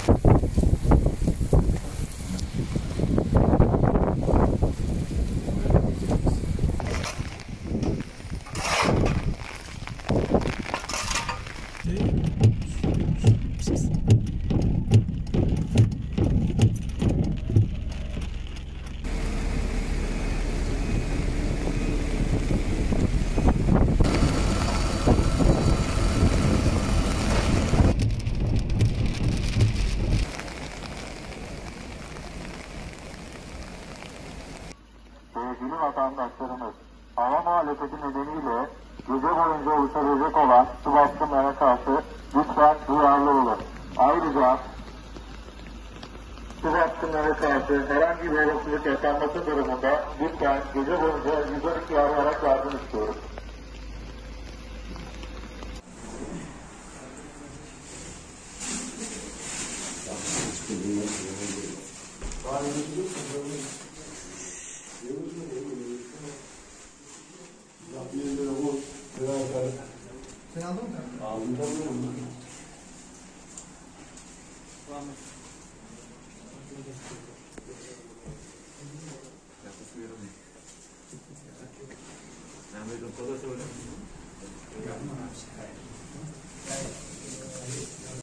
Sevgili vatandaşlarımız, hava muhalefeti nedeniyle gece boyunca oluşabilecek olan su baskınlarına karşı lütfen duyarlı olun. Ayrıca su baskınlarına karşı herhangi bir olasılık yaşanması durumunda lütfen gece boyunca 112 arayarak yardım istiyoruz. Sen aldın mı? Aldım tabii. Ben